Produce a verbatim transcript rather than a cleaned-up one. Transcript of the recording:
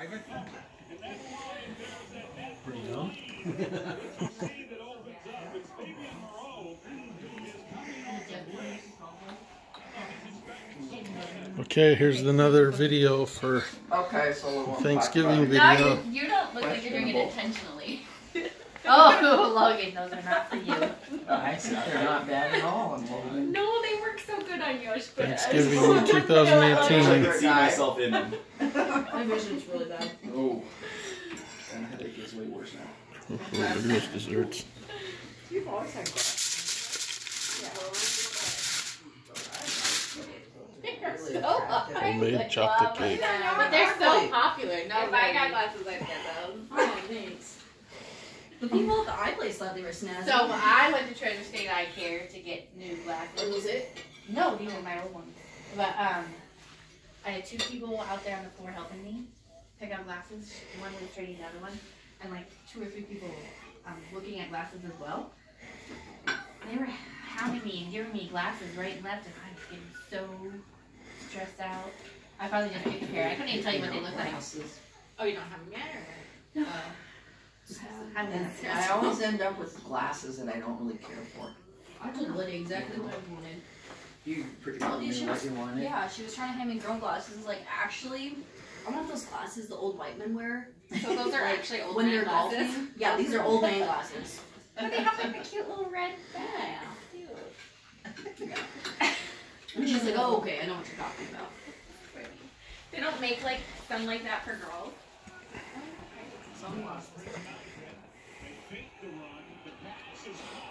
Pretty young. Okay, here's another video for okay, so Thanksgiving video. No, you, you don't look like you're doing it intentionally. Oh, Logan, those are not for you. Nice, they're not bad at all. No, they work so good on yours. Thanksgiving twenty eighteen. I can see myself in them. My vision's really bad. Oh, and headache is way worse now. Oh, look at those desserts. You've always had glasses. They're so Homemade chocolate cake. But they're so popular. No, if I got glasses, I'd get those. Oh, thanks. The people at the eye place thought they were snazzy. So I went to Treasure State Eye Care to get new glasses. What was it? No, these are my old ones. But um, I had two people out there on the floor helping me pick out glasses. One was trading the other one, and like two or three people um, looking at glasses as well. They were hounding me and giving me glasses right and left, and I was getting so stressed out. I probably didn't pick a pair. I couldn't even tell you what they look like. Oh, you don't have them yet? Or? No. Uh, I always end up with glasses that I don't really care for. I told Lydia exactly what I wanted. You pretty much knew what you wanted. Yeah, she was trying to hand me girl glasses. Like, actually, I want those glasses the old white men wear. So those are like, actually old when man they're glasses? golfing. Yeah, these are old man glasses. But they have like a cute little red bag. Yeah. And she's like, oh, okay, I know what you're talking about. They don't make like some like that for girls. Sunglasses.